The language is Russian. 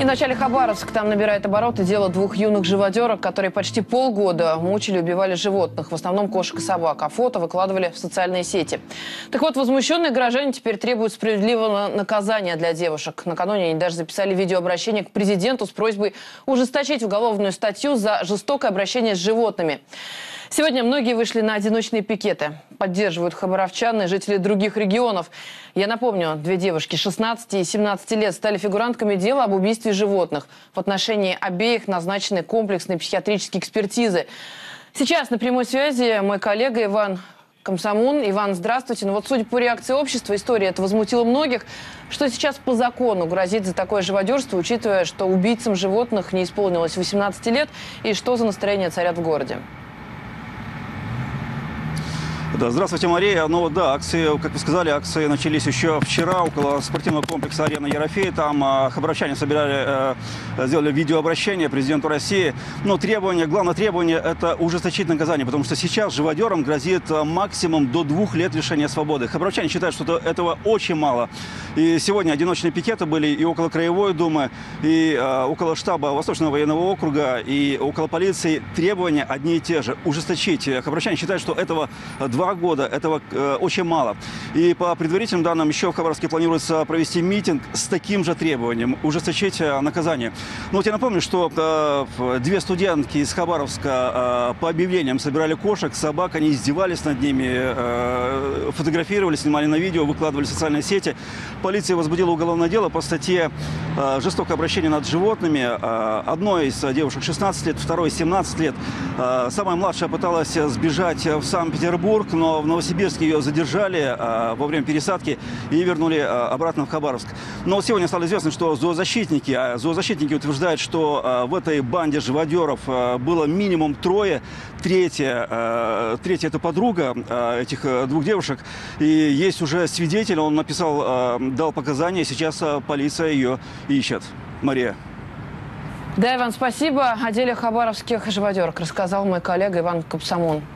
И в начале Хабаровск там набирает обороты дело двух юных живодерок, которые почти полгода мучили и убивали животных, в основном кошек и собак, а фото выкладывали в социальные сети. Так вот, возмущенные горожане теперь требуют справедливого наказания для девушек. Накануне они даже записали видеообращение к президенту с просьбой ужесточить уголовную статью за жестокое обращение с животными. Сегодня многие вышли на одиночные пикеты. Поддерживают хабаровчан и жители других регионов. Я напомню, две девушки 16 и 17 лет стали фигурантками дела об убийстве животных. В отношении обеих назначены комплексные психиатрические экспертизы. Сейчас на прямой связи мой коллега Иван Комсомон. Иван, здравствуйте. Ну вот, судя по реакции общества, история это возмутила многих. Что сейчас по закону грозит за такое живодерство, учитывая, что убийцам животных не исполнилось 18 лет, и что за настроения царят в городе? Да, здравствуйте, Мария. Ну да, акции, как вы сказали, акции начались еще вчера около спортивного комплекса «Арена Ерофей». Там хабаровчане сделали видеообращение президенту России. Но главное требование – это ужесточить наказание, потому что сейчас живодерам грозит максимум до 2 лет лишения свободы. Хабаровчане считают, что этого очень мало. И сегодня одиночные пикеты были и около Краевой думы, и около штаба Восточного военного округа, и около полиции. Требования одни и те же – ужесточить. Хабаровчане считают, что этого 2 года, этого очень мало. И по предварительным данным, еще в Хабаровске планируется провести митинг с таким же требованием – ужесточить наказание. Но вот я напомню, что 2 студентки из Хабаровска по объявлениям собирали кошек, собак, они издевались над ними, фотографировали, снимали на видео, выкладывали в социальные сети. Полиция возбудила уголовное дело по статье «Жестокое обращение над животными». Одной из девушек 16 лет, второй 17 лет. Самая младшая пыталась сбежать в Санкт-Петербург, но в Новосибирске ее задержали во время пересадки и вернули обратно в Хабаровск. Но сегодня стало известно, что зоозащитники утверждают, что в этой банде живодеров было минимум 3. Третья – это подруга этих 2 девушек. И есть уже свидетель, он дал показания, сейчас полиция ее ищет. Мария. Да, Иван, спасибо. О деле хабаровских живодерок рассказал мой коллега Иван Комсомон.